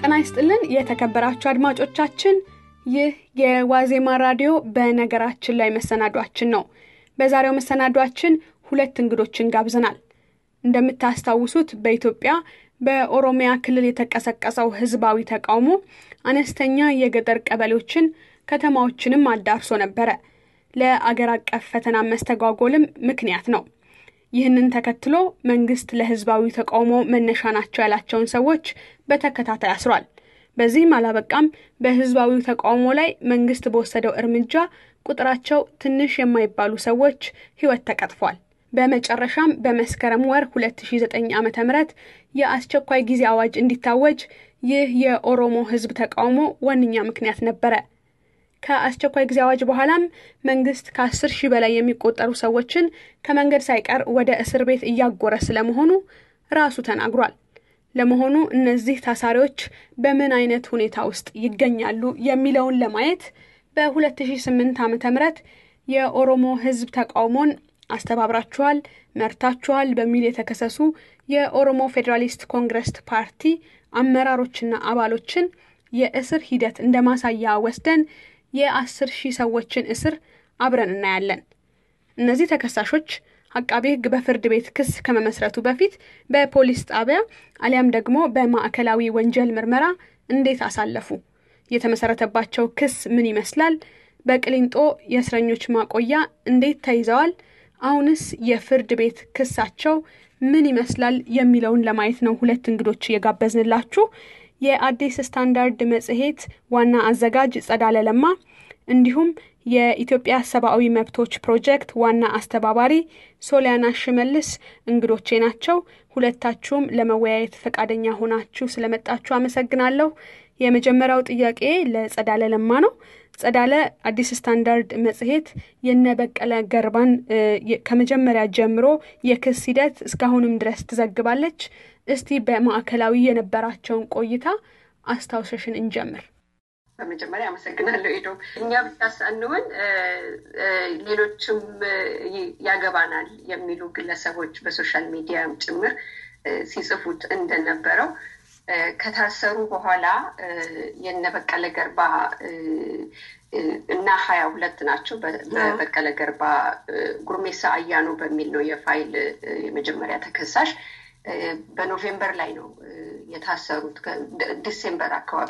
ጤና ይስጥልን የተከበራችሁ አድማጮቻችን ይህ የዋዜማ ራዲዮ በነገራችን ላይ መሰናዷችን ነው። በዛሬው መሰናዷችን ሁለት እንግዶችን ጋብዘናል። እንደምታስታውሱት በኢትዮጵያ በኦሮሚያ ክልል የተቀሰቀሰው ህዝባዊ ተቃውሞ አነስተኛ የገጠር ቀበሌዎችን ከተማዎችንም አዳርሶ ነበር። ለአገር አቀፍ ፈተና መስተጓጎልም ምክንያት ነው። ይህንን ተከትሎ መንግስት ለህዝባዊ ተቃውሞ መነሻ ናቸው ያላቸውን ሰዎች በተከታታይ አስሯል። በዚህም አላበቃም። በህዝባዊ ተቃውሞ ላይ መንግስት በወሰደው እርምጃ ቁጥራቸው ትንሽ የማይባሉ ሰዎች ህይወት ተቀጥፏል። በመጨረሻም በመስከረም ወር 2009 ዓ.ም የአስቸኳይ ጊዜ አዋጅ እንዲታወጅ ይህ የኦሮሞ ህዝብ ተቃውሞ ዋነኛ ምክንያት ነበር። ከአስቸኳይ ጊዜ አዋጅ በኋላም መንግስት ከ10,000 በላይ የሚቆጠሩ ሰዎችን ከመንገድ ሳይቀር ወደ እስር ቤት እያጎረ ስለመሆኑ ራሱ ተናግሯል። ለመሆኑ እነዚህ ታሳሪዎች በምን አይነት ሁኔታ ውስጥ ይገኛሉ የሚለውን ለማየት በ2008 ዓ.ም የኦሮሞ ህዝብ ተቃውሞን አስተባብራችኋል፣ መርታችኋል በሚል የተከሰሱ የኦሮሞ ፌደራሊስት ኮንግረስ ፓርቲ አመራሮችና አባሎችን የእስር ሂደት እንደማሳያ ወስደን የ10,000 ሰዎችን እስር አብረን እናያለን። እነዚህ ተከሳሾች አቃቤ ህግ በፍርድ ቤት ክስ ከመመስረቱ በፊት በፖሊስ ጣቢያ አሊያም ደግሞ በማዕከላዊ ወንጀል ምርመራ እንዴት አሳለፉ? የተመሰረተባቸው ክስ ምን ይመስላል? በቅሊንጦ የእስረኞች ማቆያ እንዴት ተይዘዋል? አሁንስ የፍርድ ቤት ክሳቸው ምን ይመስላል የሚለውን ለማየት ነው ሁለት እንግዶች የጋበዝንላችሁ። የአዲስ ስታንዳርድ መጽሔት ዋና አዘጋጅ ጸዳለ ለማ እንዲሁም የኢትዮጵያ ሰብአዊ መብቶች ፕሮጀክት ዋና አስተባባሪ ሶሊያና ሽመልስ እንግዶቼ ናቸው። ሁለታችሁም ለመወያየት ፈቃደኛ ሆናችሁ ስለመጣችሁ አመሰግናለሁ። የመጀመሪያው ጥያቄ ለጸዳለ ለማ ነው። ጸዳለ አዲስ ስታንዳርድ መጽሔት የነበቀለ ገርባን ከመጀመሪያ ጀምሮ የክስ ሂደት እስካሁንም ድረስ ትዘግባለች። እስቲ በማዕከላዊ የነበራቸውን ቆይታ አስታውሰሽን እንጀምር። በመጀመሪያ አመሰግናለሁ ኤዶ። እኛ ብቻ ሳንሆን ሌሎችም ያገባናል የሚሉ ግለሰቦች በሶሻል ሚዲያ ጭምር ሲጽፉት እንደነበረው ከታሰሩ በኋላ የነበቀለ ገርባ እና 22 ናቸው። በበቀለ ገርባ ጉርሜሳ አያኑ በሚል ነው የፋይል የመጀመሪያ ተከሳሽ። በኖቬምበር ላይ ነው የታሰሩት። ዲሴምበር አካባቢ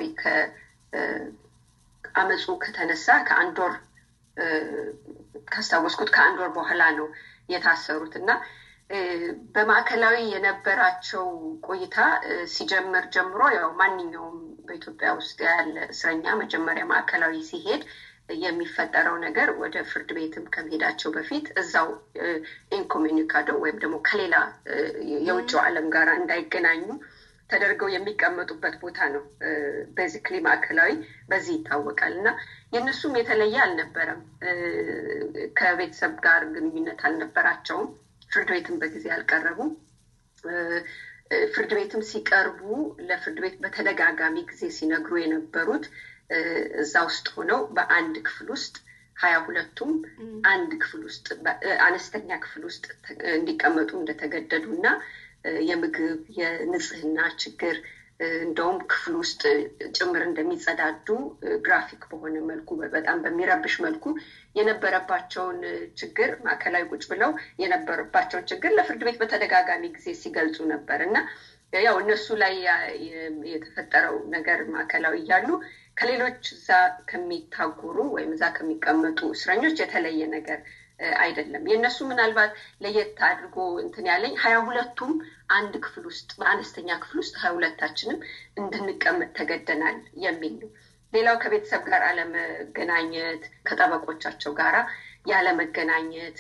አመጹ ከተነሳ ከአንድ ወር ካስታወስኩት ከአንድ ወር በኋላ ነው የታሰሩትና በማዕከላዊ የነበራቸው ቆይታ ሲጀምር ጀምሮ ያው ማንኛውም በኢትዮጵያ ውስጥ ያለ እስረኛ መጀመሪያ ማዕከላዊ ሲሄድ የሚፈጠረው ነገር ወደ ፍርድ ቤትም ከመሄዳቸው በፊት እዛው ኢንኮሙኒካዶ ወይም ደግሞ ከሌላ የውጭው ዓለም ጋር እንዳይገናኙ ተደርገው የሚቀመጡበት ቦታ ነው። ቤዚክሊ ማዕከላዊ በዚህ ይታወቃልና የነሱም የተለየ አልነበረም። ከቤተሰብ ጋር ግንኙነት አልነበራቸውም። ፍርድ ቤትም በጊዜ አልቀረቡም። ፍርድ ቤትም ሲቀርቡ ለፍርድ ቤት በተደጋጋሚ ጊዜ ሲነግሩ የነበሩት እዛ ውስጥ ሆነው በአንድ ክፍል ውስጥ 22ቱም አንድ ክፍል ውስጥ አነስተኛ ክፍል ውስጥ እንዲቀመጡ እንደተገደዱና የምግብ የንጽህና ችግር እንደውም ክፍል ውስጥ ጭምር እንደሚጸዳዱ ግራፊክ በሆነ መልኩ በጣም በሚረብሽ መልኩ የነበረባቸውን ችግር ማዕከላዊ ቁጭ ብለው የነበረባቸውን ችግር ለፍርድ ቤት በተደጋጋሚ ጊዜ ሲገልጹ ነበርና ያው እነሱ ላይ የተፈጠረው ነገር ማዕከላዊ ያሉ ከሌሎች እዛ ከሚታጉሩ ወይም እዛ ከሚቀመጡ እስረኞች የተለየ ነገር አይደለም። የነሱ ምናልባት ለየት አድርጎ እንትን ያለኝ 22ቱም አንድ ክፍል ውስጥ በአነስተኛ ክፍል ውስጥ 22ታችንም እንድንቀመጥ ተገደናል የሚል ነው። ሌላው ከቤተሰብ ጋር አለመገናኘት፣ ከጠበቆቻቸው ጋር ያለመገናኘት፣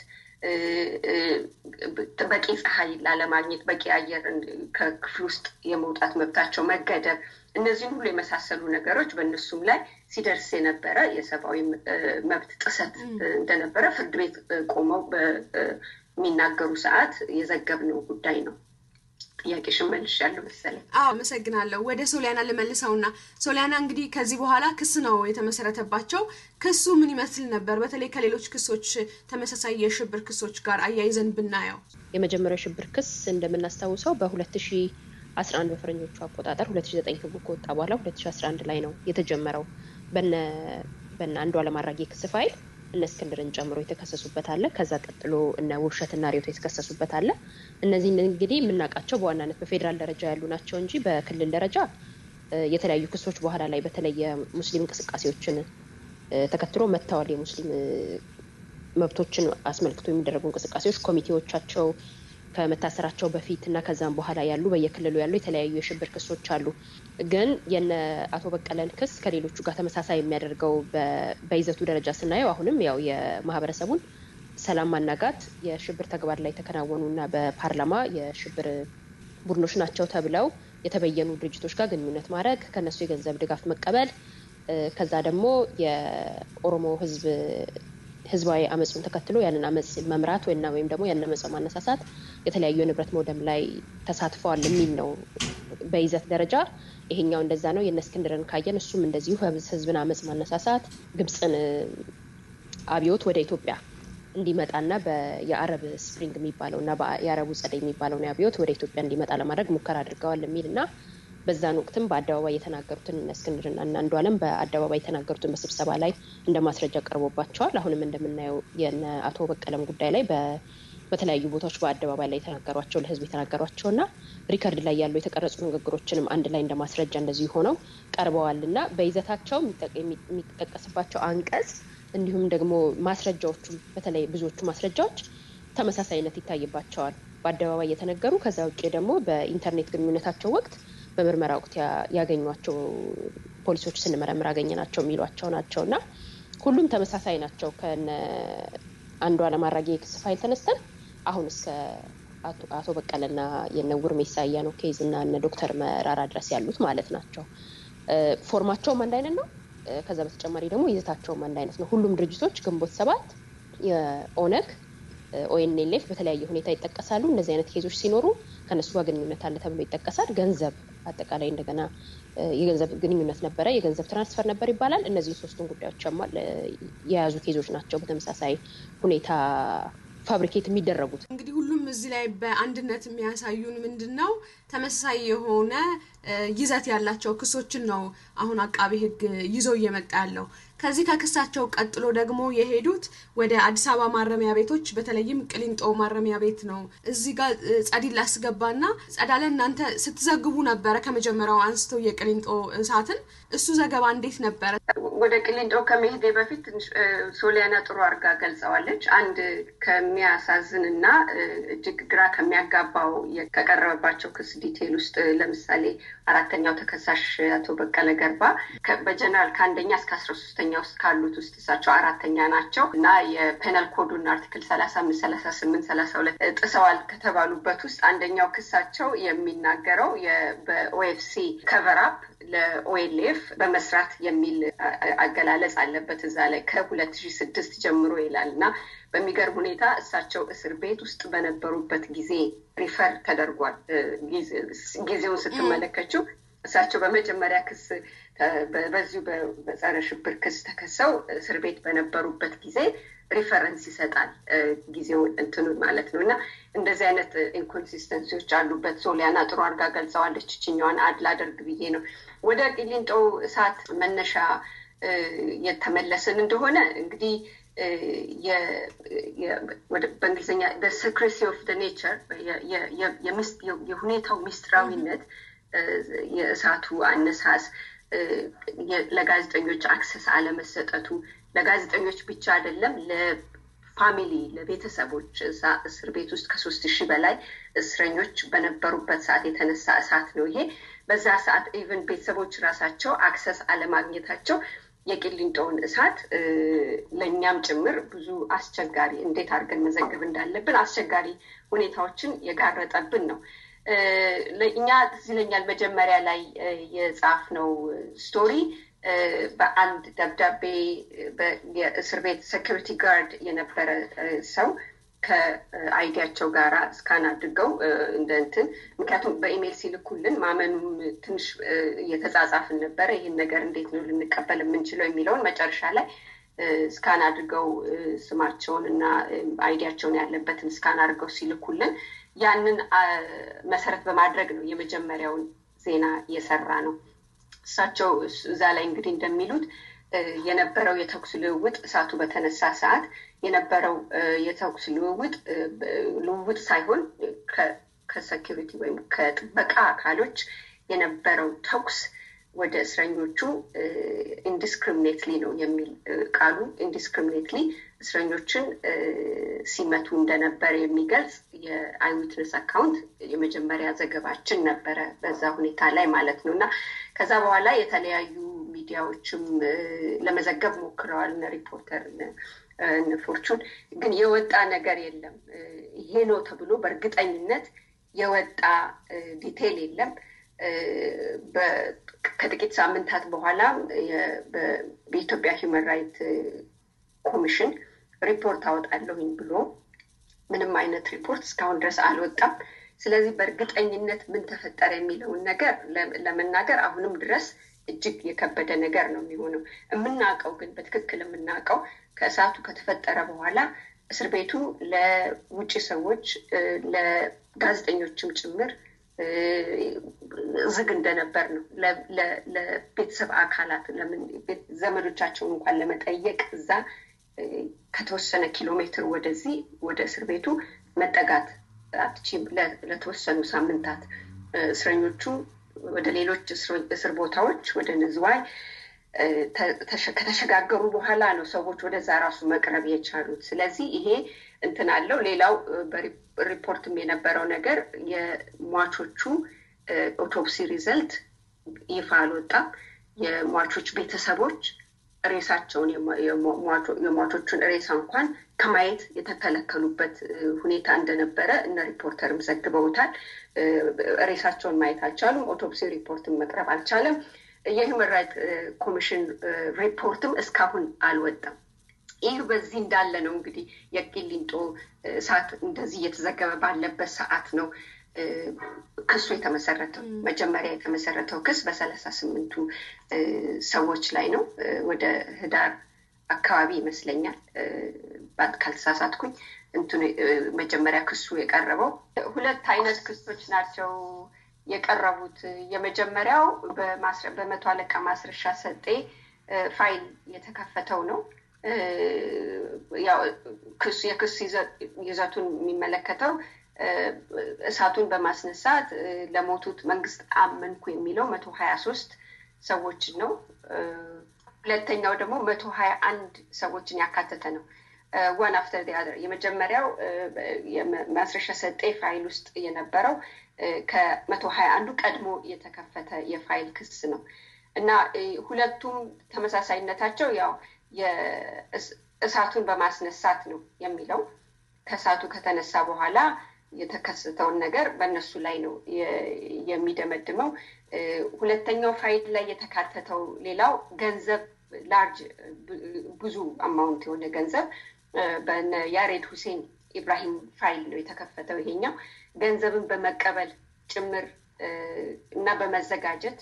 በቂ ፀሐይ ላለማግኘት፣ በቂ አየር ከክፍል ውስጥ የመውጣት መብታቸው መገደብ፣ እነዚህ ሁሉ የመሳሰሉ ነገሮች በእነሱም ላይ ሲደርስ የነበረ የሰብአዊ መብት ጥሰት እንደነበረ ፍርድ ቤት ቆመው በሚናገሩ ሰዓት የዘገብነው ጉዳይ ነው። ጥያቄሽን መልሻለሁ መሰለኝ። አመሰግናለሁ። ወደ ሶሊያና ልመልሰውና ሶሊያና እንግዲህ ከዚህ በኋላ ክስ ነው የተመሰረተባቸው። ክሱ ምን ይመስል ነበር? በተለይ ከሌሎች ክሶች ተመሳሳይ የሽብር ክሶች ጋር አያይዘን ብናየው። የመጀመሪያው ሽብር ክስ እንደምናስታውሰው በ2000 11 በፈረንጆቹ አቆጣጠር 2009 ህጉ ከወጣ በኋላ 2011 ላይ ነው የተጀመረው። በእነ አንዷለም አራጌ ክስ ፋይል እነ እስክንድርን ጨምሮ የተከሰሱበት አለ። ከዛ ቀጥሎ እነ ውብሸትና ሪዮት የተከሰሱበት አለ። እነዚህ እንግዲህ የምናውቃቸው በዋናነት በፌደራል ደረጃ ያሉ ናቸው እንጂ በክልል ደረጃ የተለያዩ ክሶች በኋላ ላይ በተለየ ሙስሊም እንቅስቃሴዎችን ተከትሎ መተዋል። የሙስሊም መብቶችን አስመልክቶ የሚደረጉ እንቅስቃሴዎች ኮሚቴዎቻቸው ከመታሰራቸው በፊት እና ከዛም በኋላ ያሉ በየክልሉ ያሉ የተለያዩ የሽብር ክሶች አሉ። ግን የነ አቶ በቀለን ክስ ከሌሎቹ ጋር ተመሳሳይ የሚያደርገው በይዘቱ ደረጃ ስናየው አሁንም ያው የማህበረሰቡን ሰላም ማናጋት የሽብር ተግባር ላይ ተከናወኑና በፓርላማ የሽብር ቡድኖች ናቸው ተብለው የተበየኑ ድርጅቶች ጋር ግንኙነት ማድረግ፣ ከነሱ የገንዘብ ድጋፍ መቀበል፣ ከዛ ደግሞ የኦሮሞ ህዝባዊ አመጹን ተከትሎ ያንን አመጽ መምራት ወይም ደግሞ ያንን አመጽ ማነሳሳት፣ የተለያዩ ንብረት መውደም ላይ ተሳትፈዋል የሚል ነው በይዘት ደረጃ። ይሄኛው እንደዛ ነው። የነ እስክንድርን ካየን እሱም እንደዚሁ ህዝብን አመጽ ማነሳሳት፣ ግብጽን አብዮት ወደ ኢትዮጵያ እንዲመጣና የአረብ ስፕሪንግ የሚባለውና የአረቡ ጸደይ የሚባለው ነው አብዮት ወደ ኢትዮጵያ እንዲመጣ ለማድረግ ሙከራ አድርገዋል የሚልና በዛን ወቅትም በአደባባይ የተናገሩትን እስክንድርና አንዷለም በአደባባይ የተናገሩትን በስብሰባ ላይ እንደማስረጃ ቀርቦባቸዋል። አሁንም እንደምናየው የነ አቶ በቀለም ጉዳይ ላይ በተለያዩ ቦታዎች በአደባባይ ላይ የተናገሯቸው ለህዝብ የተናገሯቸውና ሪከርድ ላይ ያሉ የተቀረጹ ንግግሮችንም አንድ ላይ እንደማስረጃ እንደዚህ ሆነው ቀርበዋልና በይዘታቸው የሚጠቀስባቸው አንቀጽ እንዲሁም ደግሞ ማስረጃዎቹ በተለይ ብዙዎቹ ማስረጃዎች ተመሳሳይነት ይታይባቸዋል። በአደባባይ የተነገሩ ከዛ ውጪ ደግሞ በኢንተርኔት ግንኙነታቸው ወቅት በምርመራ ወቅት ያገኟቸው ፖሊሶች ስንመረምር አገኘናቸው የሚሏቸው ናቸውና ሁሉም ተመሳሳይ ናቸው። ከነ አንዷለም አራጌ ክስ ፋይል ተነስተን አሁን እስከ አቶ በቀለና የነውር ሜሳያ ነው ኬዝና እነ ዶክተር መራራ ድረስ ያሉት ማለት ናቸው። ፎርማቸውም አንድ አይነት ነው። ከዛ በተጨማሪ ደግሞ ይዘታቸውም አንድ አይነት ነው። ሁሉም ድርጅቶች ግንቦት 7 የኦነግ ኦኤንኤልኤፍ በተለያየ ሁኔታ ይጠቀሳሉ። እነዚህ አይነት ኬዞች ሲኖሩ ከነሱ ጋር ግንኙነት አለ ተብሎ ይጠቀሳል። ገንዘብ አጠቃላይ እንደገና የገንዘብ ግንኙነት ነበረ፣ የገንዘብ ትራንስፈር ነበር ይባላል። እነዚህ ሶስቱን ጉዳዮች የያዙ ኬዞች ናቸው በተመሳሳይ ሁኔታ ፋብሪኬት የሚደረጉት። እንግዲህ ሁሉም እዚህ ላይ በአንድነት የሚያሳዩን ምንድነው ተመሳሳይ የሆነ ይዘት ያላቸው ክሶችን ነው አሁን አቃቤ ህግ ይዞ እየመጣ ያለው። ከዚህ ከክሳቸው ቀጥሎ ደግሞ የሄዱት ወደ አዲስ አበባ ማረሚያ ቤቶች በተለይም ቅሊንጦ ማረሚያ ቤት ነው። እዚህ ጋር ጸዲል አስገባና ጸዳለ እናንተ ስትዘግቡ ነበር ከመጀመሪያው አንስቶ የቅሊንጦ እሳትን። እሱ ዘገባ እንዴት ነበር? ወደ ቅሊንጦ ከመሄዴ በፊት ሶሊያና ጥሩ አርጋ ገልጸዋለች። አንድ ከሚያሳዝንና እጅግ ግራ ከሚያጋባው ከቀረበባቸው ክስ ዲቴል ውስጥ ለምሳሌ አራተኛው ተከሳሽ አቶ በቀለ ገርባ በጀነራል ከአንደኛ እስከ 13ኛ ውስጥ ካሉት ውስጥ እሳቸው አራተኛ ናቸው እና የፔናል ኮዱን አርቲክል 35 38 32 ጥሰዋል ከተባሉበት ውስጥ አንደኛው ክሳቸው የሚናገረው በኦኤፍሲ ከቨር አፕ ለኦኤልኤፍ በመስራት የሚል አገላለጽ አለበት እዛ ላይ ከ2006 ጀምሮ ይላልና በሚገርም ሁኔታ እሳቸው እስር ቤት ውስጥ በነበሩበት ጊዜ ሪፈር ተደርጓል። ጊዜውን ስትመለከቱ እሳቸው በመጀመሪያ ክስ በዚሁ በጸረ ሽብር ክስ ተከሰው እስር ቤት በነበሩበት ጊዜ ሪፈረንስ ይሰጣል ጊዜው እንትኑ ማለት ነውና እንደዚህ አይነት ኢንኮንሲስተንሲዎች አሉበት። ሶሊያና ጥሩ አርጋ ገልጸዋለች። እቺኛዋን አድላ አድርግ ብዬ ነው ወደ ቅሊንጦ እሳት መነሻ የተመለሰን እንደሆነ እንግዲህ በእንግሊዝኛ the secrecy of the nature የሁኔታው ሚስጥራዊነት የእሳቱ አነሳስ ለጋዜጠኞች አክሰስ አለመሰጠቱ ለጋዜጠኞች ብቻ አይደለም ለፋሚሊ ለቤተሰቦች እስር ቤት ውስጥ ከ3000 በላይ እስረኞች በነበሩበት ሰዓት የተነሳ እሳት ነው ይሄ። በዛ ሰዓት ኢቭን ቤተሰቦች ራሳቸው አክሰስ አለማግኘታቸው የቅሊንጦውን እሳት ለኛም ጭምር ብዙ አስቸጋሪ እንዴት አድርገን መዘገብ እንዳለብን አስቸጋሪ ሁኔታዎችን የጋረጠብን ነው። ለኛ ትዝለኛል መጀመሪያ ላይ የጻፍነው ስቶሪ በአንድ ደብዳቤ የእስር ቤት ሴኩሪቲ ጋርድ የነበረ ሰው ከአይዲያቸው ጋራ ስካን አድርገው እንደንትን ምክንያቱም በኢሜል ሲልኩልን ማመኑም ትንሽ የተጻጻፍን ነበር። ይሄን ነገር እንዴት ነው ልንቀበል የምንችለው የሚለውን መጨረሻ ላይ ስካን አድርገው ስማቸውን እና አይዲያቸውን ያለበትን ስካን አድርገው ሲልኩልን ያንን መሰረት በማድረግ ነው የመጀመሪያውን ዜና የሰራ ነው። እሳቸው እዛ ላይ እንግዲህ እንደሚሉት የነበረው የተኩስ ልውውጥ እሳቱ በተነሳ ሰዓት የነበረው የተኩስ ልውውጥ ሳይሆን ከሴኩሪቲ ወይም ከጥበቃ አካሎች የነበረው ተኩስ ወደ እስረኞቹ ኢንዲስክሪሚኔትሊ ነው የሚል ቃሉ ኢንዲስክሪሚኔትሊ እስረኞችን ሲመቱ እንደነበረ የሚገልጽ የአይዊትነስ አካውንት የመጀመሪያ ዘገባችን ነበረ በዛ ሁኔታ ላይ ማለት ነውና ከዛ በኋላ የተለያዩ ሚዲያዎችም ለመዘገብ ሞክረዋል እና ሪፖርተር ፎርቹን ግን የወጣ ነገር የለም። ይሄ ነው ተብሎ በእርግጠኝነት የወጣ ዲቴል የለም። ከጥቂት ሳምንታት በኋላ በኢትዮጵያ ሂውማን ራይት ኮሚሽን ሪፖርት አወጣለሁኝ ብሎ ምንም አይነት ሪፖርት እስካሁን ድረስ አልወጣም። ስለዚህ በእርግጠኝነት ምን ተፈጠረ የሚለውን ነገር ለመናገር አሁንም ድረስ እጅግ የከበደ ነገር ነው የሚሆነው። የምናውቀው ግን በትክክል የምናውቀው ከእሳቱ ከተፈጠረ በኋላ እስር ቤቱ ለውጭ ሰዎች ለጋዜጠኞችም ጭምር ዝግ እንደነበር ነው። ለቤተሰብ አካላት ለምን ዘመዶቻቸውን እንኳን ለመጠየቅ እዛ ከተወሰነ ኪሎ ሜትር ወደዚህ ወደ እስር ቤቱ መጠጋት አትችም። ለተወሰኑ ሳምንታት እስረኞቹ ወደ ሌሎች እስር ቦታዎች ወደ ንዝዋይ ከተሸጋገሩ በኋላ ነው ሰዎች ወደዛ ራሱ መቅረብ የቻሉት። ስለዚህ ይሄ እንትን አለው። ሌላው በሪፖርትም የነበረው ነገር የሟቾቹ ኦቶፕሲ ሪዘልት ይፋ አልወጣም። የሟቾች ቤተሰቦች ሬሳቸውን የሟቾቹን ሬሳ እንኳን ከማየት የተከለከሉበት ሁኔታ እንደነበረ እነ ሪፖርተርም ዘግበውታል። ሬሳቸውን ማየት አልቻሉም። ኦቶፕሲ ሪፖርትም መቅረብ አልቻለም። የሂውማን ራይት ኮሚሽን ሪፖርትም እስካሁን አልወጣም። ይህ በዚህ እንዳለ ነው እንግዲህ የቂሊንጦ እሳት እንደዚህ እየተዘገበ ባለበት ሰዓት ነው ክሱ የተመሰረተው። መጀመሪያ የተመሰረተው ክስ በ38ቱ ሰዎች ላይ ነው። ወደ ህዳር አካባቢ ይመስለኛል ካልተሳሳትኩኝ መጀመሪያ ክሱ የቀረበው። ሁለት አይነት ክሶች ናቸው የቀረቡት። የመጀመሪያው በመቶ አለቃ ማስረሻ ሰጤ ፋይል የተከፈተው ነው። ያው የክስ ይዘቱን የሚመለከተው እሳቱን በማስነሳት ለሞቱት መንግስት አመንኩ የሚለው 123 ሰዎች ነው። ሁለተኛው ደግሞ 121 ሰዎችን ያካተተ ነው። one after the other። የመጀመሪያው የማስረሻ ሰጤ ፋይል ውስጥ የነበረው ከ121 ቀድሞ የተከፈተ የፋይል ክስ ነው እና ሁለቱም ተመሳሳይነታቸው ያው የእሳቱን በማስነሳት ነው የሚለው ከእሳቱ ከተነሳ በኋላ የተከሰተውን ነገር በእነሱ ላይ ነው የሚደመድመው። ሁለተኛው ፋይል ላይ የተካተተው ሌላው ገንዘብ ላርጅ ብዙ አማውንት የሆነ ገንዘብ በያሬድ ሁሴን ኢብራሂም ፋይል ነው የተከፈተው። ይሄኛው ገንዘብን በመቀበል ጭምር እና በመዘጋጀት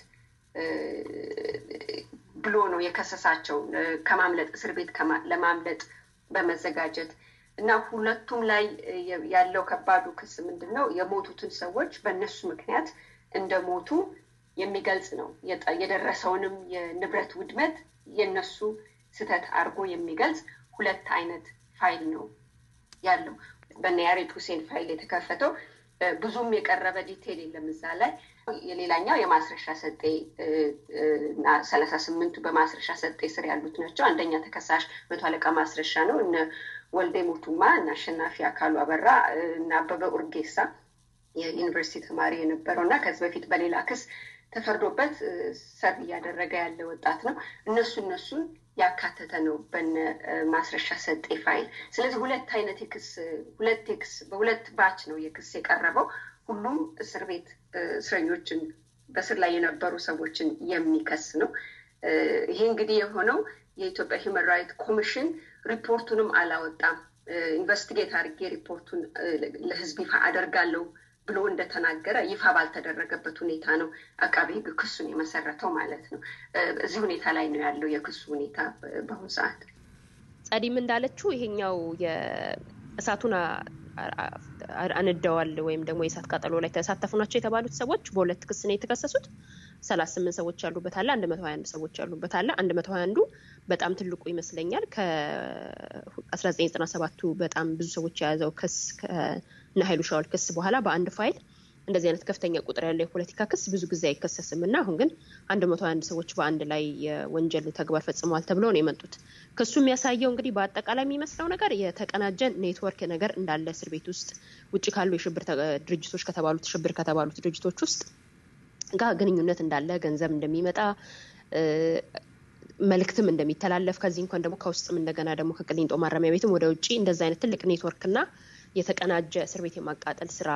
ብሎ ነው የከሰሳቸው ከማምለጥ እስር ቤት ለማምለጥ በመዘጋጀት እና ሁለቱም ላይ ያለው ከባዱ ክስ ምንድነው? የሞቱትን ሰዎች በእነሱ ምክንያት እንደሞቱ የሚገልጽ ነው። የደረሰውንም የንብረት ውድመት የነሱ ስተት አርጎ የሚገልጽ ሁለት አይነት ፋይል ነው ያለው። በያሬድ ሁሴን ፋይል የተከፈተው ብዙም የቀረበ ዲቴል የለም እዛ ላይ። የሌላኛው የማስረሻ ሰጤ እና 38ቱ በማስረሻ ሰጤ ስር ያሉት ናቸው። አንደኛ ተከሳሽ መቶ አለቃ ማስረሻ ነው። እነ ወልዴ ሞቱማ እና አሸናፊ አካሉ አበራ እና አበበ ኡርጌሳ የዩኒቨርሲቲ ተማሪ የነበረውና ከዚህ በፊት በሌላ ክስ ተፈርዶበት ሰርቭ እያደረገ ያለ ወጣት ነው። እነሱን ያካተተ ነው በማስረሻ ሰጤ ፋይል። ስለዚህ ሁለት አይነት የክስ በሁለት ባች ነው የክስ የቀረበው። ሁሉም እስር ቤት እስረኞችን በስር ላይ የነበሩ ሰዎችን የሚከስ ነው። ይሄ እንግዲህ የሆነው የኢትዮጵያ ሂውማን ራይት ኮሚሽን ሪፖርቱንም አላወጣም። ኢንቨስቲጌት አድርጌ ሪፖርቱን ለህዝብ ይፋ አደርጋለሁ ብሎ እንደተናገረ ይፋ ባልተደረገበት ሁኔታ ነው አቃቤ ሕግ ክሱን የመሰረተው ማለት ነው። እዚህ ሁኔታ ላይ ነው ያለው የክሱ ሁኔታ በአሁኑ ሰዓት። ጸዲም እንዳለችው ይሄኛው የእሳቱን አንደዋል ወይም ደግሞ የእሳት ቃጠሎ ላይ ተሳተፉ ናቸው የተባሉት ሰዎች በሁለት ክስ ነው የተከሰሱት 38 ሰዎች ያሉበት አለ 121 ሰዎች ያሉበት አለ 121ዱ በጣም ትልቁ ይመስለኛል ከ1997ቱ በጣም ብዙ ሰዎች የያዘው ክስ ከነኃይሉ ሻውል ክስ በኋላ በአንድ ፋይል እንደዚህ አይነት ከፍተኛ ቁጥር ያለው የፖለቲካ ክስ ብዙ ጊዜ አይከሰስምና አሁን ግን 121 ሰዎች በአንድ ላይ የወንጀል ተግባር ፈጽመዋል ተብሎ ነው የመጡት ክሱ የሚያሳየው እንግዲህ በአጠቃላይ የሚመስለው ነገር የተቀናጀ ኔትወርክ ነገር እንዳለ እስር ቤት ውስጥ ውጪ ካሉ የሽብር ድርጅቶች ከተባሉት ድርጅቶች ውስጥ ጋር ግንኙነት እንዳለ ገንዘብ እንደሚመጣ መልክትም እንደሚተላለፍ ከዚህ እንኳን ደግሞ ከውስጥም እንደገና ደግሞ ከቅሊንጦ ማረሚያ ቤትም ወደ ውጪ እንደዛ አይነት ትልቅ ኔትወርክና የተቀናጀ እስር ቤት የማቃጠል ስራ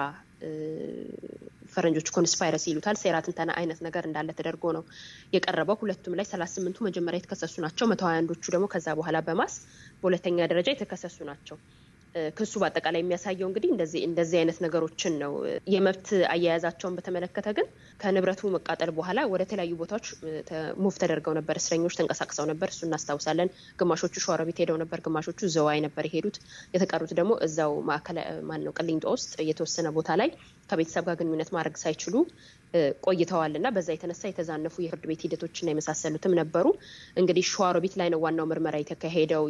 ፈረንጆች ኮንስፓይረሲ ይሉታል ሴራ ትንተና አይነት ነገር እንዳለ ተደርጎ ነው የቀረበው ሁለቱም ላይ 38ቱ መጀመሪያ የተከሰሱ ናቸው 121ዶቹ ደግሞ ከዛ በኋላ በማስ በሁለተኛ ደረጃ የተከሰሱ ናቸው ክሱ በአጠቃላይ የሚያሳየው እንግዲህ እንደዚህ አይነት ነገሮችን ነው የመብት አያያዛቸውን በተመለከተ ግን ከንብረቱ መቃጠል በኋላ ወደ ተለያዩ ቦታዎች ሙቭ ተደርገው ነበር እስረኞች ተንቀሳቅሰው ነበር እሱ እናስታውሳለን ግማሾቹ ሸዋሮቢት ሄደው ነበር ግማሾቹ ዘዋይ ነበር የሄዱት የተቀሩት ደግሞ እዛው ማዕከላዊ ቅሊንጦ ውስጥ የተወሰነ ቦታ ላይ ከቤተሰብ ጋር ግንኙነት ማድረግ ሳይችሉ ቆይተዋልና በዛ የተነሳ የተዛነፉ የፍርድ ቤት ሂደቶችና የመሳሰሉትም ነበሩ እንግዲህ ሸዋሮቢት ላይ ነው ዋናው ምርመራ የተካሄደው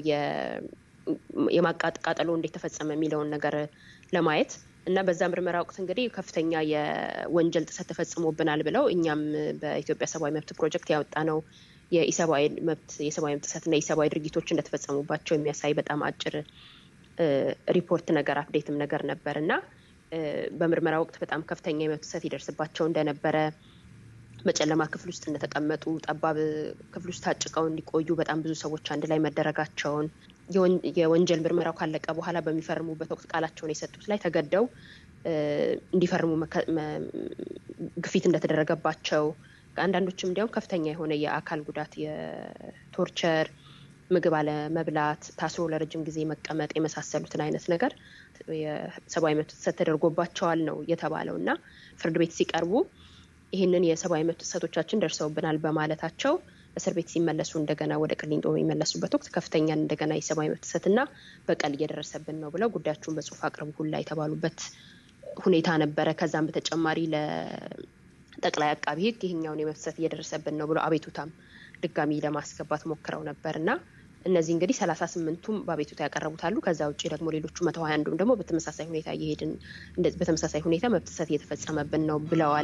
የማቃጠሎ እንዴት ተፈጸመ የሚለውን ነገር ለማየት እና በዛ ምርመራ ወቅት እንግዲህ ከፍተኛ የወንጀል ጥሰት ተፈጽሞብናል ብለው እኛም በኢትዮጵያ ሰብአዊ መብት ፕሮጀክት ያወጣነው የሰብአዊ መብት ጥሰትና የሰብአዊ ድርጊቶች እንደተፈጸሙባቸው የሚያሳይ በጣም አጭር ሪፖርት ነገር አፕዴትም ነገር ነበርና በምርመራ ወቅት በጣም ከፍተኛ የመብት ጥሰት ይደርስባቸው እንደነበረ በጨለማ ክፍል ውስጥ እንደተቀመጡ ጠባብ ክፍል ውስጥ ታጭቀው እንዲቆዩ በጣም ብዙ ሰዎች አንድ ላይ መደረጋቸውን የወንጀል ምርመራው ካለቀ በኋላ በሚፈርሙበት ወቅት ቃላቸውን የሰጡት ላይ ተገደው እንዲፈርሙ ግፊት እንደተደረገባቸው አንዳንዶችም እንዲያውም ከፍተኛ የሆነ የአካል ጉዳት የቶርቸር ምግብ አለመብላት ታስሮ ለረጅም ጊዜ መቀመጥ የመሳሰሉትን አይነት ነገር የሰብአዊ መብት ጥሰት ተደርጎባቸዋል ነው የተባለውና ፍርድ ቤት ሲቀርቡ ይሄንን የሰብአዊ መብት ጥሰቶቻችን ደርሰውብናል በማለታቸው እስር ቤት ሲመለሱ እንደገና ወደ ቅሊንጦ የሚመለሱበት ወቅት ከፍተኛ እንደገና የሰብአዊ መብት ጥሰትና በቀል እየደረሰብን ነው ብለው ጉዳያቸውን በጽሁፍ አቅርቡ ሁላ የተባሉበት ሁኔታ ነበረ ከዛም በተጨማሪ ለጠቅላይ አቃቢ ህግ ይሄኛውን የመብት ጥሰት እየደረሰብን ነው ብለው አቤቱታም ድጋሚ ለማስገባት ሞክረው ነበርና እነዚህ እንግዲህ 38ቱም በአቤቱታ ያቀርቡታሉ ከዛ ውጪ ደግሞ ሌሎቹ 121ዱም ደግሞ በተመሳሳይ ሁኔታ እየሄድን በተመሳሳይ ሁኔታ መብት ጥሰት እየተፈጸመብን ነው ብለዋል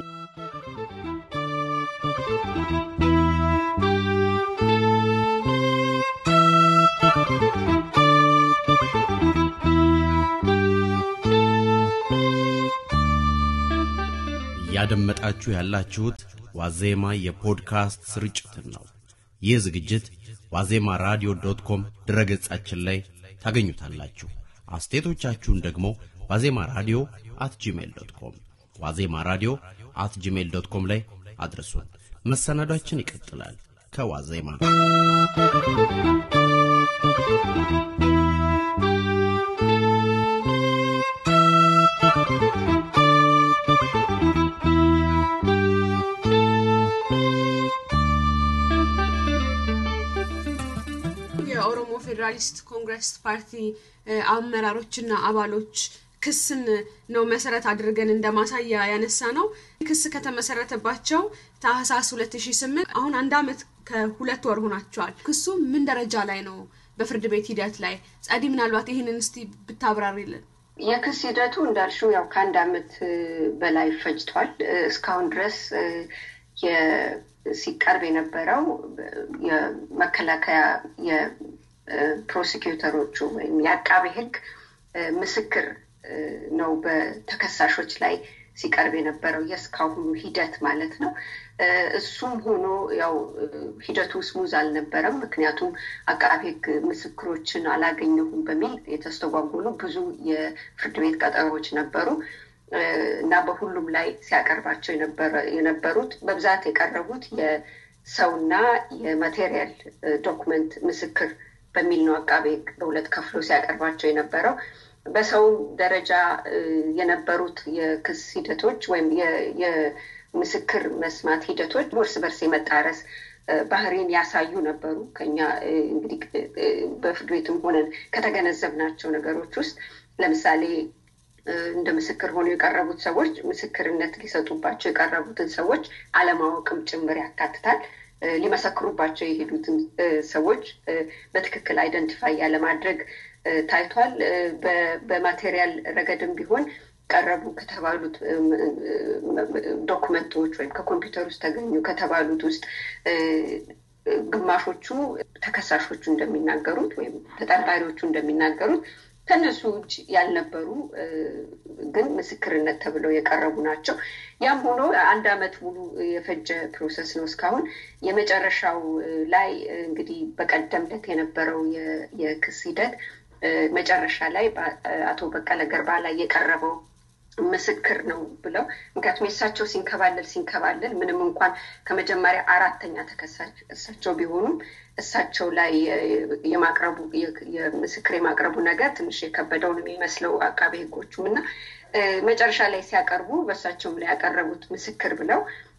ያደመጣችሁ ያላችሁት ዋዜማ የፖድካስት ስርጭትን ነው ይህ ዝግጅት wazemaradio.com ድረገጻችን ላይ ታገኙታላችሁ አስተያየቶቻችሁን ደግሞ wazemaradio@gmail.com wazemaradio@gmail.com ላይ አድርሱን መሰናዷችን ይቀጥላል ከዋዜማ ፌደራሊስት ኮንግረስ ፓርቲ አመራሮችና አባሎች ክስን ነው መሰረት አድርገን እንደማሳያ ያነሳ ነው ክስ ከተመሰረተባቸው ታህሳስ 2008 አሁን አንድ አመት ከሁለት ወር ሆናቸዋል ክሱ ምን ደረጃ ላይ ነው በፍርድ ቤት ሂደት ላይ ጻዲ ምናልባት ይሄንን እስቲ ብታብራሪልን የክስ ሂደቱ እንዳልሽው ያው ከአንድ አመት በላይ ፈጅቷል እስካሁን ድረስ ሲቀርብ የነበረው የመከላከያ የፕሮሲኪዩተሮቹ ወይም የአቃቤ ህግ ምስክር ነው በተከሳሾች ላይ ሲቀርብ የነበረው የስካሁኑ ሂደት ማለት ነው እሱም ሆኖ ያው ሂደቱ ስሙዝ አልነበረም ምክንያቱም አቃቤ ህግ ምስክሮችን አላገኘሁም በሚል የተስተጓጎሉ ብዙ የፍርድ ቤት ቀጠሮች ነበሩ እና በሁሉም ላይ ሲያቀርባቸው የነበሩት በብዛት የቀረቡት የሰውና የማቴሪያል ዶክመንት ምስክር በሚል ነው አቃቤ ህግ በሁለት ከፍሎ ሲያቀርባቸው የነበረው በሰው ደረጃ የነበሩት የክስ ሂደቶች ወይም የምስክር መስማት ሂደቶች እርስ በርስ የመጣረስ ባህሪን ያሳዩ ነበሩ ከኛ እንግዲህ በፍርድ ቤትም ሆነን ከተገነዘብናቸው ነገሮች ውስጥ ለምሳሌ እንደ ምስክር ሆነው የቀረቡት ሰዎች ምስክርነት ሊሰጡባቸው የቀረቡትን ሰዎች አለማወቅም ጭምር ያካትታል። ሊመሰክሩባቸው የሄዱትን ሰዎች በትክክል አይደንቲፋይ ያለማድረግ ታይቷል። በማቴሪያል ረገድም ቢሆን ቀረቡ ከተባሉት ዶክመንቶች ወይም ከኮምፒውተር ውስጥ ተገኙ ከተባሉት ውስጥ ግማሾቹ ተከሳሾቹ እንደሚናገሩት ወይም ተጠርጣሪዎቹ እንደሚናገሩት ከነሱ ውጭ ያልነበሩ ግን ምስክርነት ተብለው የቀረቡ ናቸው። ያም ሆኖ 1 ዓመት ሙሉ የፈጀ ፕሮሰስ ነው እስካሁን። የመጨረሻው ላይ እንግዲህ በቀደምለት የነበረው የክስ ሂደት መጨረሻ ላይ አቶ በቀለ ገርባ ላይ የቀረበው ምስክር ነው ብለው ምክንያቱም የእሳቸው ሲንከባለል ምንም እንኳን ከመጀመሪያ 4ኛ ተከሳሽ እሳቸው ቢሆኑም እሳቸው ላይ የምስክር የማቅረቡ ነገር ትንሽ የከበደው ነው የሚመስለው አቃቤ ሕጎቹም እና መጨረሻ ላይ ሲያቀርቡ በእሳቸውም ላይ ያቀረቡት ምስክር ብለው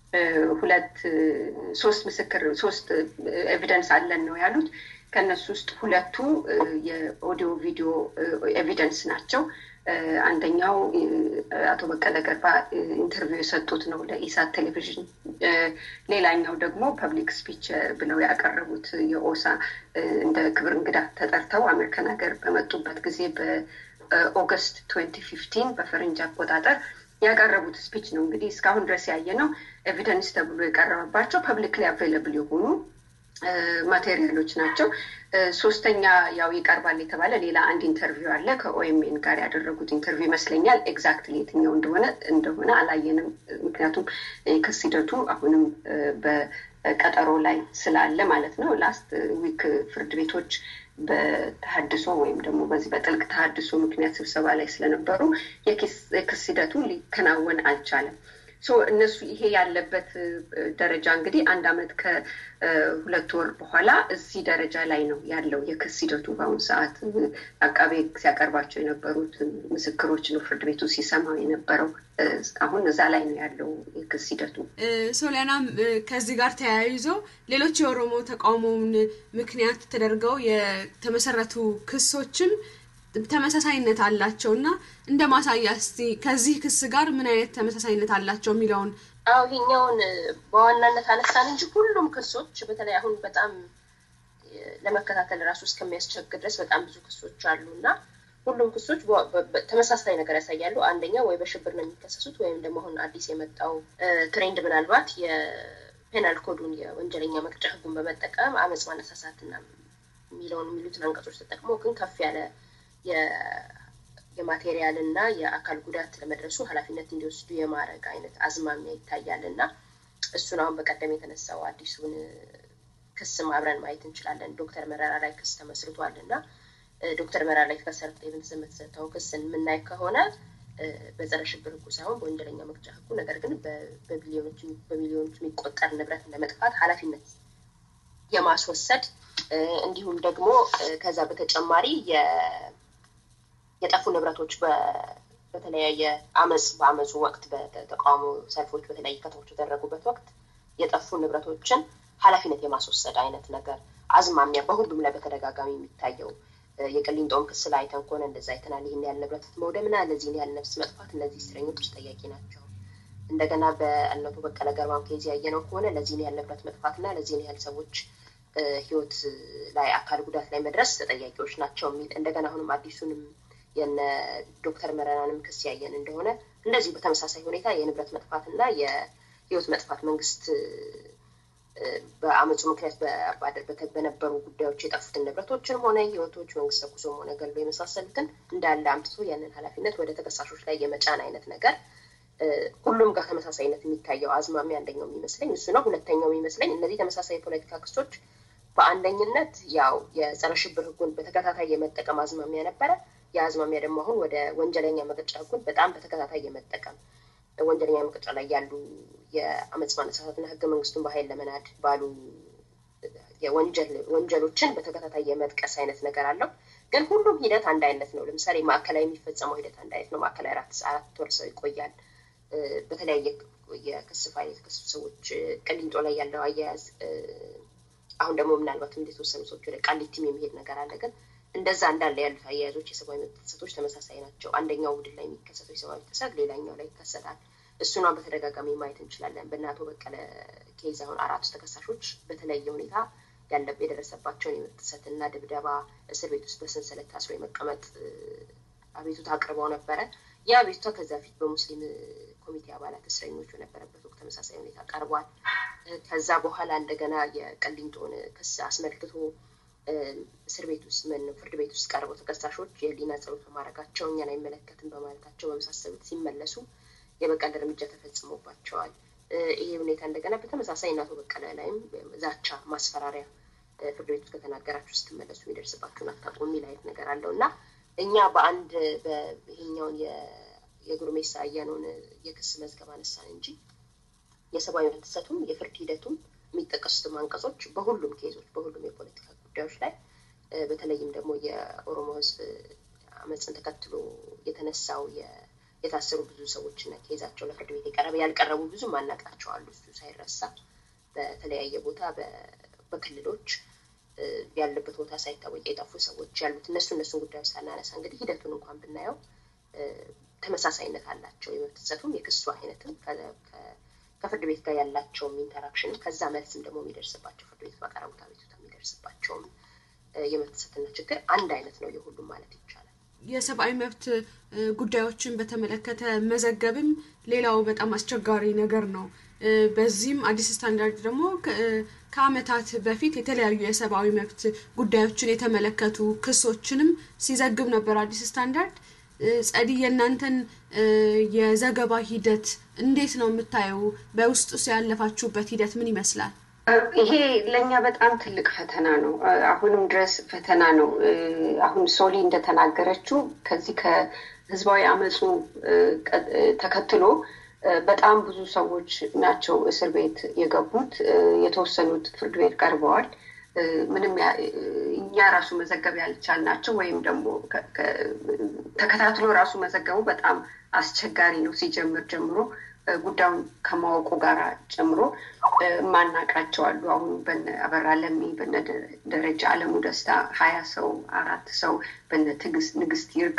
3 ኤቪደንስ አለን ነው ያሉት። ከነሱ ውስጥ 2ቱ የኦዲዮ ቪዲዮ ኤቪደንስ ናቸው። አንደኛው አቶ በቀለ ገርባ ኢንተርቪው የሰጡት ነው ለኢሳት ቴሌቪዥን። ሌላኛው ደግሞ ፐብሊክ ስፒች ብለው ያቀረቡት የኦሳ እንደ ክብር እንግዳ ተጠርተው አሜሪካን ሀገር በመጡበት ጊዜ በኦገስት 2015 በፈረንጅ አቆጣጠር ያቀረቡት ስፒች ነው። እንግዲህ እስካሁን ድረስ ያየነው ኤቪደንስ ተብሎ የቀረበባቸው ፐብሊክሊ አቬይለብል የሆኑ ማቴሪያሎች ናቸው። 3ኛ ያው ይቀርባል የተባለ ሌላ አንድ ኢንተርቪው አለ ከኦኤምኤን ጋር ያደረጉት ኢንተርቪው ይመስለኛል። ኤግዛክትሊ የትኛው እንደሆነ አላየንም። ምክንያቱም ክስ ሂደቱ አሁንም በቀጠሮ ላይ ስላለ ማለት ነው። ላስት ዊክ ፍርድ ቤቶች በተሐድሶ ወይም ደግሞ በዚህ በጥልቅ ተሐድሶ ምክንያት ስብሰባ ላይ ስለነበሩ የክስ ሂደቱ ሊከናወን አልቻለም። እነሱ ይሄ ያለበት ደረጃ እንግዲህ 1 ዓመት ከ2 ወር በኋላ እዚህ ደረጃ ላይ ነው ያለው የክስ ሂደቱ። በአሁኑ ሰዓት አቃቤ ሲያቀርባቸው የነበሩት ምስክሮች ነው ፍርድ ቤቱ ሲሰማው የነበረው። አሁን እዛ ላይ ነው ያለው የክስ ሂደቱ። ሶሊያናም ከዚህ ጋር ተያይዞ ሌሎች የኦሮሞ ተቃውሞውን ምክንያት ተደርገው የተመሰረቱ ክሶችም ተመሳሳይነት አላቸውና እንደ ማሳያ እስቲ ከዚህ ክስ ጋር ምን አይነት ተመሳሳይነት አላቸው የሚለውን። ይሄኛውን በዋናነት አነሳን እንጂ ሁሉም ክሶች በተለይ አሁን በጣም ለመከታተል ራሱ እስከሚያስቸግር ድረስ በጣም ብዙ ክሶች አሉና ሁሉም ክሶች ተመሳሳይ ነገር ያሳያሉ። አንደኛው ወይ በሽብር ነው የሚከሰሱት ወይም ደግሞ አሁን አዲስ የመጣው ትሬንድ ምናልባት የፔናል ኮዱን የወንጀለኛ መቅጫ ሕጉን በመጠቀም አመጽ ማነሳሳትና የሚሉትን አንቀጾች ተጠቅሞ ግን ከፍ ያለ የማቴሪያል እና የአካል ጉዳት ለመድረሱ ኃላፊነት እንዲወስዱ የማረግ አይነት አዝማሚያ ይታያልና እሱን አሁን በቀደም የተነሳው አዲሱን ክስ አብረን ማየት እንችላለን። ዶክተር መረራ ላይ ክስ ተመስርቷልና ዶክተር መረራ ላይ የተመሰረተው ክስን የምናይ ከሆነ በጸረ ሽብር ሕጉ ሳይሆን በወንጀለኛ መቅጫ ሕጉ ነገር ግን በሚሊዮኖች የሚቆጠር ንብረት ለመጥፋት ኃላፊነት የማስወሰድ እንዲሁም ደግሞ ከዛ በተጨማሪ የጠፉ ንብረቶች በተለያየ በአመጹ ወቅት በተቃውሞ ሰልፎች በተለያየ ከተሞች የተደረጉበት ወቅት የጠፉ ንብረቶችን ኃላፊነት የማስወሰድ አይነት ነገር አዝማሚያ በሁሉም ላይ በተደጋጋሚ የሚታየው የቅሊንጦም ክስ ላይ አይተን ከሆነ እንደዛ አይተናል። ይሄን ያለ ንብረት መውደምና ለዚህን ያለ ነፍስ መጥፋት እነዚህ እስረኞች ተጠያቂ ናቸው። እንደገና በአቶ በቀለ ገርባም ኬዝ ያየነው ከሆነ ለዚህን ያለ ንብረት መጥፋትና ለዚህን ያለ ሰዎች ህይወት ላይ አካል ጉዳት ላይ መድረስ ተጠያቂዎች ናቸው የሚል እንደገና አሁንም አዲሱንም የነ ዶክተር መረራንም ክስ ያየን እንደሆነ እንደዚህ በተመሳሳይ ሁኔታ የንብረት መጥፋትና የህይወት መጥፋት መንግስት በአመጹ ምክንያት በነበሩ ጉዳዮች የጠፉትን ንብረቶችንም ሆነ ህይወቶች መንግስት ተኩሶም ሆነ ገሎ የመሳሰሉትን እንዳለ አምጥቶ ያንን ኃላፊነት ወደ ተከሳሾች ላይ የመጫን አይነት ነገር ሁሉም ጋር ተመሳሳይነት የሚታየው አዝማሚያ አንደኛው የሚመስለኝ እሱ ነው። ሁለተኛው የሚመስለኝ እነዚህ ተመሳሳይ ፖለቲካ ክሶች በአንደኝነት ያው የጸረ ሽብር ሕጉን በተከታታይ የመጠቀም አዝማሚያ ነበረ። የአዝማሚያ ደግሞ አሁን ወደ ወንጀለኛ መቅጫ ሕጉን በጣም በተከታታይ የመጠቀም ወንጀለኛ መቅጫ ላይ ያሉ የአመጽ ማነሳሳትና ህገ መንግስቱን በኃይል ለመናድ ባሉ ወንጀሎችን በተከታታይ የመጥቀስ አይነት ነገር አለው። ግን ሁሉም ሂደት አንድ አይነት ነው። ለምሳሌ ማዕከላዊ የሚፈጸመው ሂደት አንድ አይነት ነው። ማዕከላዊ 4 ወር ሰው ይቆያል። በተለያየ የክስ ፋይል የተከሰሱ ሰዎች ቅሊንጦ ላይ ያለው አያያዝ አሁን ደግሞ ምናልባት እንደተወሰኑ ሰዎች ወደ ቃሊቲም የሚሄድ ነገር አለ። ግን እንደዛ እንዳለ ያሉት አያያዞች የሰብአዊ መብት ጥሰቶች ተመሳሳይ ናቸው። አንደኛው ቡድን ላይ የሚከሰተው የሰብአዊ መብት ጥሰት ሌላኛው ላይ ይከሰታል። እሱን በተደጋጋሚ ማየት እንችላለን። በእናቶ በቀለ ኬዝ አሁን 4 ተከሳሾች በተለያየ ሁኔታ የደረሰባቸውን የመብት ጥሰትና ድብደባ፣ እስር ቤት ውስጥ በሰንሰለት ታስሮ የመቀመጥ አቤቱታ አቅርበው ነበረ። ያ አቤቱታ ከዛ ፊት በሙስሊም ኮሚቴ አባላት እስረኞች በነበረበት ወቅት ተመሳሳይ ሁኔታ ቀርቧል። ከዛ በኋላ እንደገና የቀሊንጦን ክስ አስመልክቶ እስር ቤት ውስጥ ፍርድ ቤት ውስጥ ቀርበው ተከሳሾች የህሊና ጸሎት በማድረጋቸው እኛን አይመለከትም በማለታቸው በመሳሰሉት ሲመለሱ የበቀል እርምጃ ተፈጽሞባቸዋል። ይሄ ሁኔታ እንደገና በተመሳሳይ እናቶ በቀለ ላይም ዛቻ፣ ማስፈራሪያ ፍርድ ቤት ውስጥ ከተናገራችሁ ስትመለሱ የሚደርስባችሁን አታውቁም የሚል አይነት ነገር አለውና እኛ በአንድ በይሄኛውን የጉርሜሳ አያኖን የክስ መዝገብ አነሳን እንጂ የሰብአዊ መብት ጥሰቱም የፍርድ ሂደቱም የሚጠቀሱት አንቀጾች በሁሉም ኬዞች በሁሉም የፖለቲካ ጉዳዮች ላይ በተለይም ደግሞ የኦሮሞ ህዝብ አመጽን ተከትሎ የተነሳው የታሰሩ ብዙ ሰዎች እና ኬዛቸው ለፍርድ ቤት ያልቀረቡ ብዙ ማናቃቸው አሉ። እሱ ሳይረሳ በተለያየ ቦታ በክልሎች ያለበት ቦታ ሳይታወቅ የጠፉ ሰዎች ያሉት እነሱን ጉዳዮች ሳናነሳ እንግዲህ ሂደቱን እንኳን ብናየው ተመሳሳይነት አላቸው። የመብት ጥሰቱም የክሱ አይነትም ከፍርድ ቤት ጋር ያላቸው ኢንተራክሽን ከዛ መልስም ደግሞ የሚደርስባቸው ፍርድ ቤት ባቀረቡት አቤቱታ የሚደርስባቸው የመብት ጥሰትና ችግር አንድ አይነት ነው የሁሉም ማለት ይቻላል። የሰብአዊ መብት ጉዳዮችን በተመለከተ መዘገብም ሌላው በጣም አስቸጋሪ ነገር ነው። በዚህም አዲስ ስታንዳርድ ደግሞ ከአመታት በፊት የተለያዩ የሰብአዊ መብት ጉዳዮችን የተመለከቱ ክሶችንም ሲዘግብ ነበር አዲስ ስታንዳርድ። ጸዲ የእናንተን የዘገባ ሂደት እንዴት ነው የምታየው? በውስጡ ያለፋችሁበት ሂደት ምን ይመስላል? ይሄ ለኛ በጣም ትልቅ ፈተና ነው። አሁንም ድረስ ፈተና ነው። አሁን ሶሊ እንደተናገረችው ከዚህ ከህዝባዊ አመጹ ተከትሎ በጣም ብዙ ሰዎች ናቸው እስር ቤት የገቡት። የተወሰኑት ፍርድ ቤት ቀርበዋል። ምንም እኛ ራሱ መዘገብ ያልቻልናቸው ወይም ደግሞ ተከታትሎ ራሱ መዘገቡ በጣም አስቸጋሪ ነው። ሲጀምር ጀምሮ ጉዳዩን ከማወቁ ጋር ጨምሮ ማናቃቸው አሉ። አሁን በነ አበራ ለሚ በነ ደረጃ አለሙ ደስታ 20 ሰው 4 ሰው በነ ንግስት ይርጋ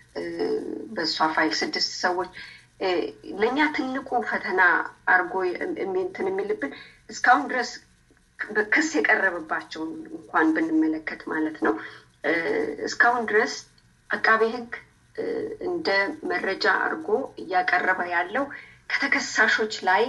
በሷ ፋይል 6 ሰዎች ለኛ ትልቁ ፈተና አርጎ እንትን የሚልብን እስካሁን ድረስ በክስ የቀረበባቸው እንኳን ብንመለከት ማለት ነው እስካሁን ድረስ አቃቤ ህግ እንደ መረጃ አርጎ ያቀረበ ያለው ከተከሳሾች ላይ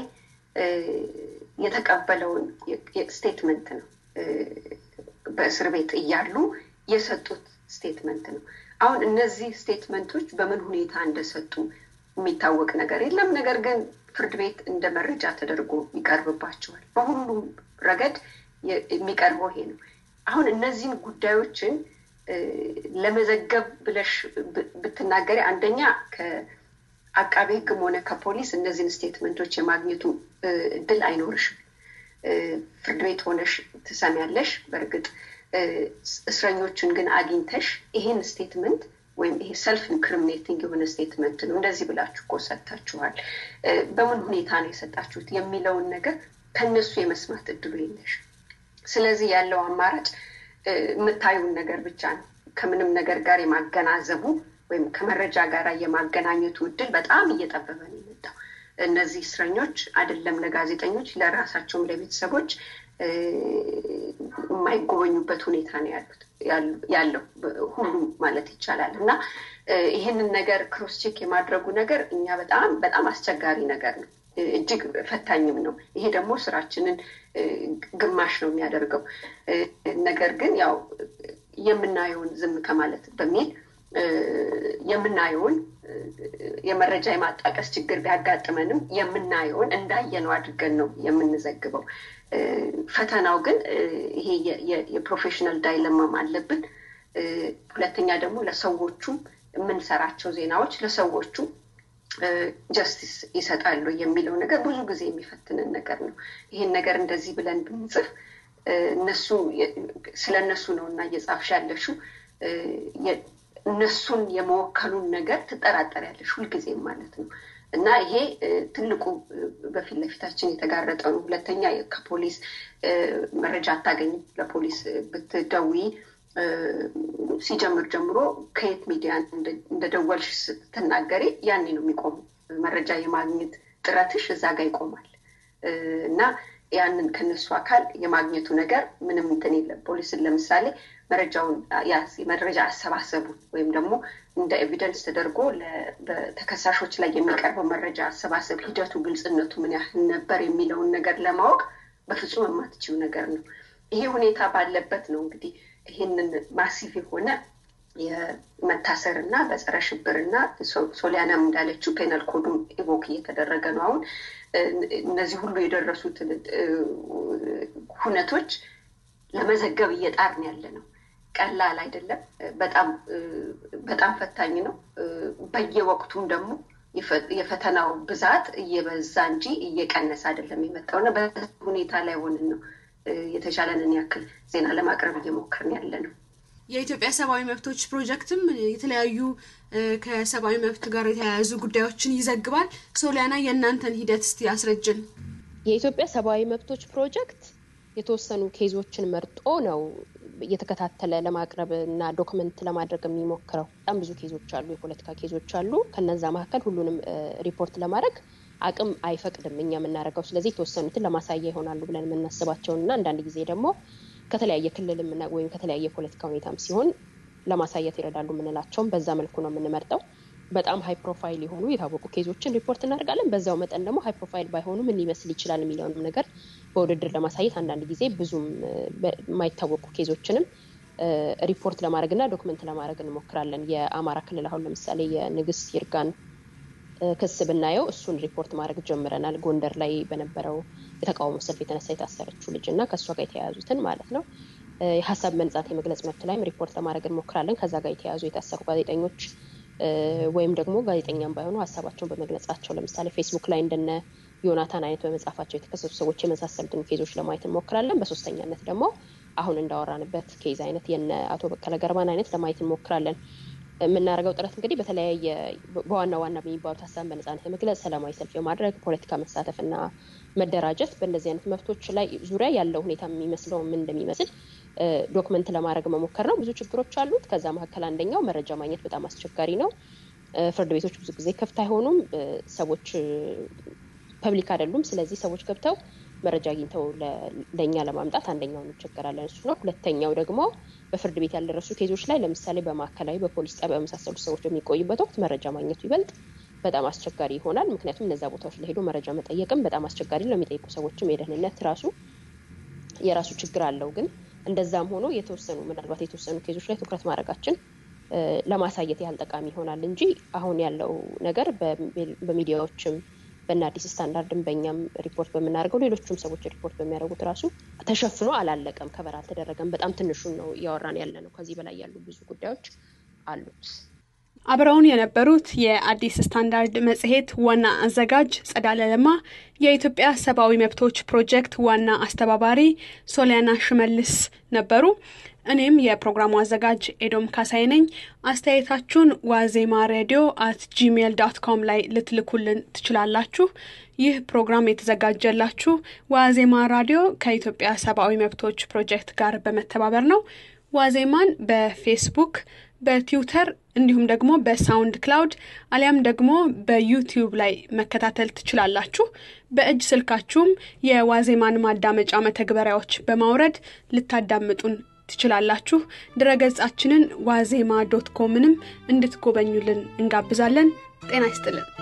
የተቀበለውን ስቴትመንት ነው። በእስር ቤት እያሉ የሰጡት ስቴትመንት ነው። አሁን እነዚህ ስቴትመንቶች በምን ሁኔታ እንደሰጡ የሚታወቅ ነገር የለም። ነገር ግን ፍርድ ቤት እንደ መረጃ ተደርጎ ይቀርብባቸዋል። በሁሉም ረገድ የሚቀርበው ይሄ ነው። አሁን እነዚህን ጉዳዮችን ለመዘገብ ብለሽ ብትናገሪ አንደኛ ከአቃቤ ህግም ሆነ ከፖሊስ እነዚህን ስቴትመንቶች የማግኘቱ እድል አይኖርሽም። ፍርድ ቤት ሆነሽ ትሰሚያለሽ። በእርግጥ እስረኞችን ግን አግኝተሽ ይሄን ስቴትመንት ወይም ይሄ ሰልፍ ኢንክሪሚኔቲንግ የሆነ ስቴትመንት ነው እንደዚህ ብላችሁ እኮ ሰጥታችኋል፣ በምን ሁኔታ ነው የሰጣችሁት የሚለውን ነገር ከነሱ የመስማት እድሉ የለሽ። ስለዚህ ያለው አማራጭ የምታዩን ነገር ብቻ ነው። ከምንም ነገር ጋር የማገናዘቡ ወይም ከመረጃ ጋር የማገናኘቱ እድል በጣም እየጠበበ ነው የመጣው። እነዚህ እስረኞች አይደለም ለጋዜጠኞች ለራሳቸውም ለቤተሰቦች የማይጎበኙበት ሁኔታ ነው ያለው ሁሉም ማለት ይቻላል። እና ይሄንን ነገር ክሮስ ቼክ የማድረጉ ነገር እኛ በጣም አስቸጋሪ ነገር ነው፣ እጅግ ፈታኝም ነው። ይሄ ደግሞ ስራችንን ግማሽ ነው የሚያደርገው። ነገር ግን ያው የምናየውን ዝም ከማለት በሚል የምናየውን የመረጃ የማጣቀስ ችግር ቢያጋጥመንም የምናየውን እንዳየነው አድርገን ነው የምንዘግበው። ፈተናው ግን ይሄ የፕሮፌሽናል ዳይለማም አለብን። ሁለተኛ ደግሞ ለሰዎቹ የምንሰራቸው ዜናዎች ለሰዎቹ ጀስቲስ ይሰጣሉ የሚለው ነገር ብዙ ጊዜ የሚፈትንን ነገር ነው። ይሄን ነገር እንደዚህ ብለን ብንጽፍ እነሱ ስለነሱ ነውና እየጻፍሽ ያለሽው እነሱን የመወከሉን ነገር ትጠራጠሪያለሽ ሁልጊዜም ማለት ነው። እና ይሄ ትልቁ በፊት ለፊታችን የተጋረጠው ነው። ሁለተኛ ከፖሊስ መረጃ አታገኝም። ለፖሊስ ብትደውይ ሲጀምር ጀምሮ ከየት ሚዲያ እንደደወልሽ ስትናገሪ ያኔ ነው የሚቆመው መረጃ የማግኘት ጥረትሽ እዛ ጋር ይቆማል እና ያንን ከነሱ አካል የማግኘቱ ነገር ምንም እንትን የለም ፖሊስን ለምሳሌ መረጃ አሰባሰቡ ወይም ደግሞ እንደ ኤቪደንስ ተደርጎ በተከሳሾች ላይ የሚቀርበው መረጃ አሰባሰብ ሂደቱ ግልጽነቱ ምን ያህል ነበር የሚለውን ነገር ለማወቅ በፍጹም የማትችው ነገር ነው ይሄ ሁኔታ ባለበት ነው እንግዲህ ይሄንን ማሲቭ የሆነ የመታሰርና በጸረ ሽብርና ሶሊያናም እንዳለችው ፔናል ኮዱም ኢቮክ እየተደረገ ነው አሁን እነዚህ ሁሉ የደረሱት ሁነቶች ለመዘገብ እየጣርን ያለ ነው ቀላል አይደለም በጣም ፈታኝ ነው በየወቅቱም ደግሞ የፈተናው ብዛት እየበዛ እንጂ እየቀነሰ አይደለም የመጣውና በሁኔታ ላይ ሆነን ነው የተሻለንን ያክል ዜና ለማቅረብ እየሞከርን ያለ ነው የኢትዮጵያ ሰብአዊ መብቶች ፕሮጀክትም የተለያዩ ከሰብአዊ መብት ጋር የተያያዙ ጉዳዮችን ይዘግባል ሶሊያና የእናንተን ሂደት እስቲ ያስረጅን የኢትዮጵያ ሰብአዊ መብቶች ፕሮጀክት የተወሰኑ ኬዞችን መርጦ ነው የተከታተለ ለማቅረብ እና ዶክመንት ለማድረግ የሚሞክረው በጣም ብዙ ኬዞች አሉ የፖለቲካ ኬዞች አሉ ከነዛ መካከል ሁሉንም ሪፖርት ለማድረግ አቅም አይፈቅድም እኛ የምናደርገው ስለዚህ የተወሰኑትን ለማሳያ ይሆናሉ ብለን የምናስባቸውና አንዳንድ ጊዜ ደግሞ ከተለያየ ክልልም ወይም ከተለያየ ፖለቲካ ሁኔታም ሲሆን ለማሳየት ይረዳሉ የምንላቸውም በዛ መልኩ ነው የምንመርጠው በጣም ሃይ ፕሮፋይል የሆኑ የታወቁ ኬዞችን ሪፖርት እናደርጋለን በዛው መጠን ደግሞ ሃይ ፕሮፋይል ባይሆኑ ምን ሊመስል ይችላል የሚለውንም ነገር በውድድር ለማሳየት አንዳንድ ጊዜ ብዙም የማይታወቁ ኬዞችንም ሪፖርት ለማድረግና ዶክመንት ለማድረግ እንሞክራለን የአማራ ክልል አሁን ለምሳሌ የንግስት ይርጋን ክስ ብናየው እሱን ሪፖርት ማድረግ ጀምረናል ጎንደር ላይ በነበረው የተቃውሞ ሰልፍ የተነሳ የታሰረችው ልጅና ከሷ ጋር የተያያዙትን ማለት ነው የሐሳብ መንጻት የመግለጽ መብት ላይም ሪፖርት ለማድረግ እንሞክራለን ከዛ ጋር የተያያዙ የታሰሩ ጋዜጠኞች ወይም ደግሞ ጋዜጠኛም ባይሆኑ ሐሳባቸውን በመግለጻቸው ለምሳሌ ፌስቡክ ላይ እንደነ ዮናታን አይነት በመጻፋቸው የተከሰሱ ሰዎች የመሳሰሉትን ኬዞች ለማየት እንሞክራለን በሶስተኛነት ደግሞ አሁን እንዳወራንበት ኬዝ አይነት የነ አቶ በቀለ ገርባን አይነት ለማየት እንሞክራለን የምናደርገው ጥረት እንግዲህ በተለያየ በዋና በሚባሉት ሐሳብ በነጻነት የመግለጽ ሰላማዊ ሰልፍ የማድረግ ፖለቲካ መሳተፍና መደራጀት በእንደዚህ አይነት መብቶች ላይ ዙሪያ ያለው ሁኔታ የሚመስለው ምን እንደሚመስል ዶክመንት ለማድረግ መሞከር ነው ብዙ ችግሮች አሉት ከዛ መካከል አንደኛው መረጃ ማግኘት በጣም አስቸጋሪ ነው ፍርድ ቤቶች ብዙ ጊዜ ክፍት አይሆኑም ሰዎች ፐብሊክ አይደሉም ስለዚህ ሰዎች ገብተው መረጃ አግኝተው ለኛ ለማምጣት አንደኛው እንቸገራለን እሱ ነው ሁለተኛው ደግሞ በፍርድ ቤት ያልደረሱ ኬዞች ላይ ለምሳሌ በማከላዊ በፖሊስ ጣቢያ በመሳሰሉ ሰዎች በሚቆዩበት ወቅት መረጃ ማግኘቱ ይበልጥ በጣም አስቸጋሪ ይሆናል ምክንያቱም እነዛ ቦታዎች ላይ ሄዶ መረጃ መጠየቅም በጣም አስቸጋሪ ነው የሚጠይቁ ሰዎችም የደህንነት የራሱ ችግር አለው ግን እንደዛም ሆኖ ምናልባት የተወሰኑ ኬዞች ላይ ትኩረት ማድረጋችን ለማሳየት ያህል ጠቃሚ ይሆናል እንጂ አሁን ያለው ነገር በሚዲያዎችም በአዲስ ስታንዳርድም በእኛም ሪፖርት በመናደርገው ሌሎችም ሰዎች ሪፖርት በሚያደርጉት ራሱ ተሸፍኖ አላለቀም ከበር አልተደረገም በጣም ትንሹን ነው ያወራን ያለነው ከዚህ በላይ ያሉ ብዙ ጉዳዮች አሉት አብረውን የነበሩት የአዲስ ስታንዳርድ መጽሔት ዋና አዘጋጅ ጸዳለ ለማ የኢትዮጵያ ሰብአዊ መብቶች ፕሮጀክት ዋና አስተባባሪ ሶሊያና ሽመልስ ነበሩ እኔም የፕሮግራሙ አዘጋጅ ኤዶም ካሳይ ነኝ አስተያየታችሁን wazemaradio@gmail.com ላይ ልትልኩልን ትችላላችሁ ይህ ፕሮግራም የተዘጋጀላችሁ ዋዜማ ራዲዮ ከኢትዮጵያ ሰብአዊ መብቶች ፕሮጀክት ጋር በመተባበር ነው ዋዜማን በፌስቡክ በትዊተር እንዲሁም ደግሞ በሳውንድ ክላውድ አሊያም ደግሞ በዩቲዩብ ላይ መከታተል ትችላላችሁ በእጅ ስልካችሁም የዋዜማን ማዳመጫ መተግበሪያዎች በማውረድ ልታዳምጡን ትችላላችሁ ድረገጻችንን wazema.com እንድትጎበኙልን እንጋብዛለን ጤና ይስጥልን